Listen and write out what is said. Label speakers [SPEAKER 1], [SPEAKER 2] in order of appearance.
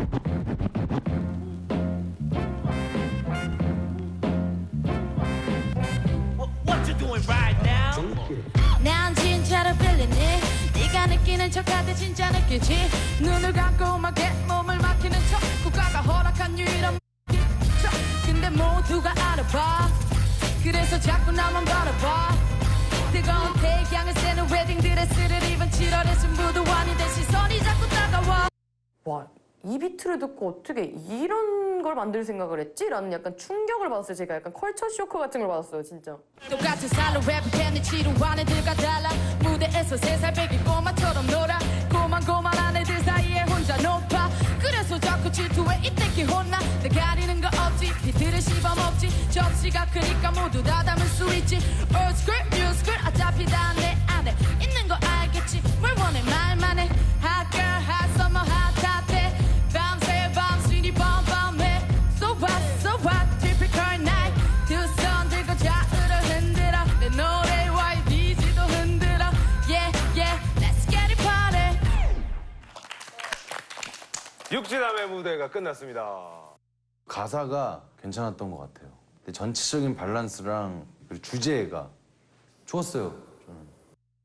[SPEAKER 1] What you doing right now?
[SPEAKER 2] 난 진짜로 끌리니 네가 느끼는 척하듯 진짜 느끼지 눈을 감고 음악에 몸을 맡기는 척 국가가 허락한 유일한 척 근데 모두가 알아봐 그래서 자꾸 나만 바라봐 뜨거운 태양을 쐬는 웨딩 드레스를 입은 7월의 승부도원이 된 시선이 자꾸 다가와
[SPEAKER 3] 와, 이 비트를 듣고 어떻게 이런 걸 만들 생각을 했지? 라는 약간 충격을 받았어요. 제가 약간 컬처 쇼크 같은 걸 받았어요, 진짜.
[SPEAKER 2] 똑같은 살로 랩을 지루한 애들과 달라 무대에서 3살 배기 꼬마처럼 놀아 고만고만한 애들 사이에 혼자 높아 그래서 자꾸 질투해 이때끼 혼나 내 가리는 거 없지 비트를 씹어먹지 접시가 크니까 모두 다 담을 수 있지 Old school, new school 어차피 다 내 안에 있는 거 알겠지 뭘 원해 말만 해 Hot girl, hot summer, hot hot 해 밤새 밤순이 밤밤해 So what, so what, typical night 두 손 들고 좌우를 흔들어 내 노래와 이 비지도 흔들어 Yeah, yeah, let's get it party
[SPEAKER 4] 육지남의 무대가 끝났습니다.
[SPEAKER 5] 가사가 괜찮았던 것 같아요. 근데 전체적인 밸런스랑 그리고 주제가 좋았어요.